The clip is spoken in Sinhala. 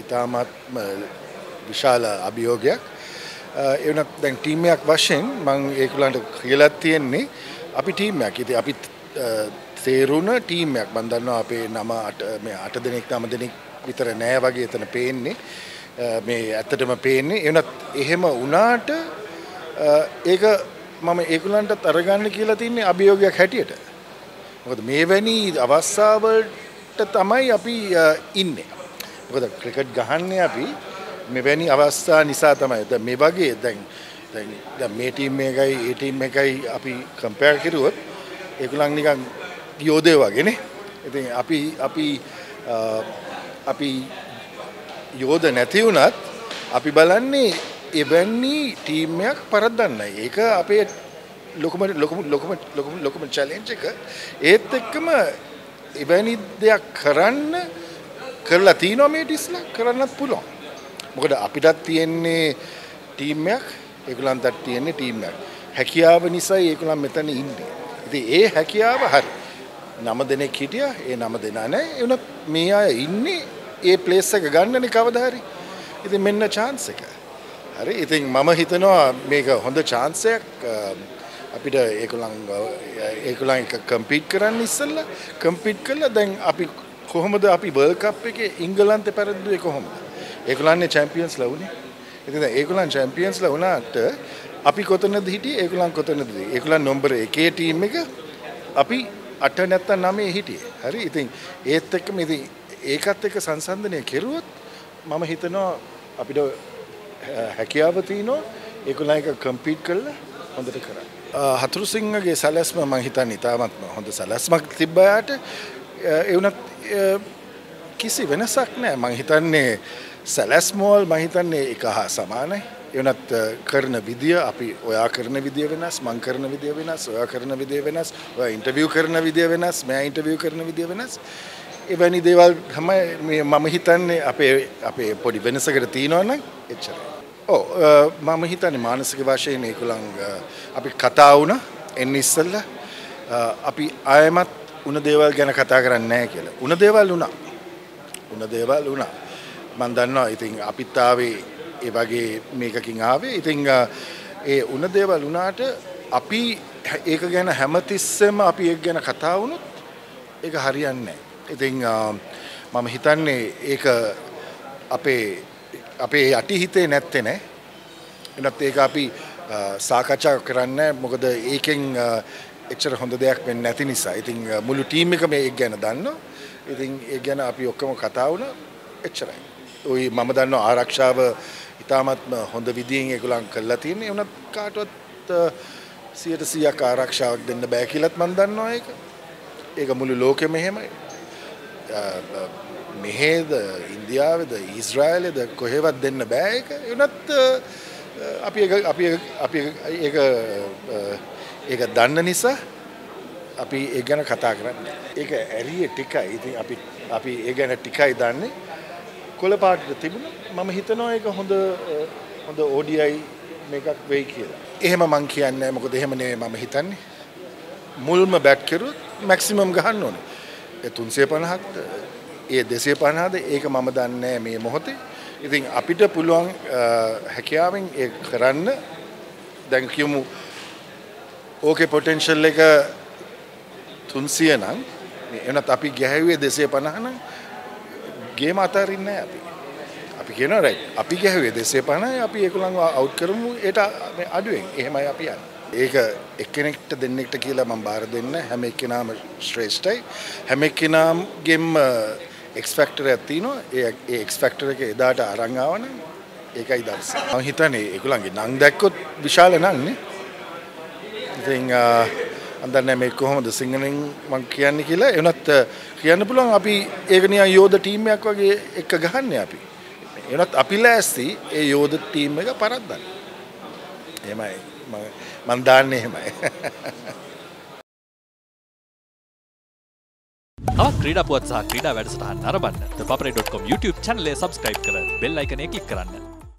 ඉතාමත්ම විශාල අභියෝගයක්. ඒ වුණත් දැන් ටීම් එකක් වශයෙන් මම ඒගොල්ලන්ට කියලා තියෙන්නේ අපි ටීම් එකක්. ඉතින් අපි තේරුණ ටීම් එකක්. මම දන්නවා අපේ නම 8 දෙනෙක් 9 දෙනෙක් විතර නෑ වගේ එතන පේන්නේ. මේ ඇත්තටම පේන්නේ. ඒ වුණත් එහෙම වුණාට ඒක මම ඒගොල්ලන්ටත් අරගන්න කියලා තින්නේ අභියෝගයක් හැටියට. මොකද මේවැනි අවස්ථාවලට තමයි අපි ඉන්නේ. මොකද ක්‍රිකට් ගහන්නේ අපි මෙවැනි අවස්ථා නිසා තමයි. දැන් මේ වගේ දැන් මේ ටීම් එකයි ඒ ටීම් එකයි අපි කම්පෙයාර් කරුවොත් ඒගොල්ලන් නිකන් යෝධයෝ වගේනේ. ඉතින් අපි යෝධ නැති වුණත් අපි බලන්නේ එවැනි ටීම් එකක් පරද්දන්නයි. ඒක අපේ ලොකුම චැලෙන්ජ් එක. ඒත් එක්කම එවැනි දෙයක් කරලා තියනවා මේ ටිස්ලා කරන්නත් පුළුවන්. මොකද අපිටත් තියෙන්නේ ටීම් එකක්, ඒගොල්ලන්ටත් තියෙන්නේ ටීම් එකක්. හැකියාව නිසා ඒගොල්ලන් මෙතන ඉන්නේ. ඉතින් ඒ හැකියාව හරි. 9 දෙනෙක් හිටියා, ඒ 9 දෙනා නැහැ. ඒ වුණත් මේ අය ඉන්නේ ඒ ප්ලේස් එක ගන්නනේ කවදා හරි. ඉතින් මෙන්න chance එක. හරි. ඉතින් මම හිතනවා මේක හොඳ chance එකක් අපිට ඒගොල්ලන් කම්පීට් කරන්න ඉස්සෙල්ලා කම්පීට් කළා. දැන් අපි කොහොමද අපි වර්ල්ඩ් කප් එකේ ඉංගලන්තේ පෙරද්දුවේ කොහොමද? ඒගොල්ලන්නේ චැම්පියන්ස්ලා වුණේ. ඉතින් ඒගොල්ලන් චැම්පියන්ස්ලා වුණාට අපි කොතනද හිටියේ? ඒගොල්ලන් කොතනද? ඒගොල්ලන් නම්බර 1 ටීම් එක අපි 8 නැත්නම් 9 හිටියේ. හරි. ඉතින් ඒත් එක්කම ඉතින් ඒකත් එක්ක සංසන්දනය කෙරුවොත් මම හිතනවා අපිට හැකියාව තියෙනවා ඒගොල්ලන් එක කම්පීට් කරලා හොඳට කරන්න. හතුරුසිංහගේ සැලැස්ම මම හිතන්නේ ඉතාමත්ම හොඳ සැලැස්මක් තිබ්බාට ඒ වුණත් කිසි වෙනසක් නැහැ. මම හිතන්නේ සැලැස්මවල මම හිතන්නේ එක හා සමානයි. ඒ වුණත් කරන විදිය අපි ඔයා කරන විදිය වෙනස්, මම කරන විදිය වෙනස්, ඔයා කරන විදිය වෙනස්, ඔයා ඉන්ටර්විව් කරන විදිය වෙනස්, මම ඉන්ටර්විව් කරන විදිය වෙනස්. එවැනි දේවල් තමයි මම හිතන්නේ අපේ පොඩි වෙනසකට තියෙනවා නම් එච්චරයි. ඔව් මම හිතන්නේ මානසික වශයෙන් ඒගොල්ලන් අපි කතා වුණා එන්නේ ඉස්සෙල්ලා අපි ආයමත් උණ දේවල් ගැන කතා කරන්නේ නැහැ කියලා. උණ දේවල් වුණා. මම දන්නවා ඉතින් අපිත් ආවේ ඒ වගේ මේකකින් ආවේ. ඉතින් ඒ උණ දේවල් වුණාට අපි ඒක ගැන හැමතිස්සෙම අපි ඒක ගැන කතා වුණොත් ඒක හරියන්නේ නැහැ. ඉතින් මම හිතන්නේ ඒක අපේ යටි හිතේ නැත්තේ නේ. එනත් ඒක අපි සාකච්ඡා කරන්නේ මොකද ඒකෙන් එච්චර හොඳ දෙයක් වෙන්නේ නැති නිසා. ඉතින් මුළු ටීම් එකම ඒක ගැන දන්නවා. ඉතින් ඒක ගැන අපි ඔක්කොම කතා වුණා. එච්චරයි. ওই මම දන්නවා ආරක්ෂාව ඉතාමත්ම හොඳ විදියෙන් ඒගොල්ලන් කරලා තියෙන්නේ. උනත් කාටවත් 100% ආරක්ෂාවක් දෙන්න බෑ කියලාත් මම දන්නවා ඒක. ඒක මුළු ලෝකෙම එහෙමයි. මෙහෙද ඉන්දියාවේද ඊශ්‍රායලේද කොහෙවත් දෙන්න බෑ ඒක. උනත් අපි ඒක දන්න නිසා අපි ඒ ගැන කතා කරන්නේ. ඒක ඇරියේ ටිකයි. ඉතින් අපි ඒ ගැන ටිකයි දන්නේ. කොළ පාටට තිබුණා. මම හිතනවා ඒක හොඳ ODI මේකක් වෙයි කියලා. එහෙම මං කියන්නේ මොකද එහෙම නෙවෙයි මම හිතන්නේ. මුල්ම බැට් කරුවොත් මැක්සිමම් ගහන්න ඕනේ. ඒ 350ක්ද ඒ 250ද ඒක මම දන්නේ මේ මොහොතේ. ඉතින් අපිට පුළුවන් හැකියාවෙන් ඒක කරන්න. දැන් කියමු ඕකේ පොටෙන්ෂල් එක 300 නම් එනත් අපි ගැහුවේ 250 නම් ගේම අතරින්නේ නැහැ අපි කියනවා රයිට් අපි ගැහුවේ 250යි අපි ඒගොල්ලන්ව අවුට් කරමු ඒට අඩුවෙන් එහෙමයි අපි යන්නේ. ඒක එක්කෙනෙක්ට දෙන්නෙක්ට කියලා මම බාර දෙන්න හැම එක්කෙනාම ශ්‍රේෂ්ඨයි. හැම එක්කෙනාගෙම X factor එකක් තියෙනවා. ඒ X factor එක එදාට අරන් ආවනම් ඒකයි දවස. මම හිතන්නේ ඒගොල්ලන්ගේ නම් දැක්කොත් විශාල නංනේ. ඉතින් අන්දන්නේ මේ කොහොමද සිංහලෙන් මම කියන්නේ කියලා එනත් කියන්න පුළුවන් අපි ඒක නිකන් යෝධ ටීම් එකක් වගේ එක ගහන්නේ අපි. එනත් අපි ලෑස්ති ඒ යෝධ ටීම් එක පරද්දන්න. එහෙමයි මම දාන්නේ එහෙමයි. තවත් ක්‍රීඩා පුවත් සහ ක්‍රීඩා වැඩසටහන් නරඹන්න thepaparay.com YouTube channel එක subscribe කර bell icon එක click කරන්න.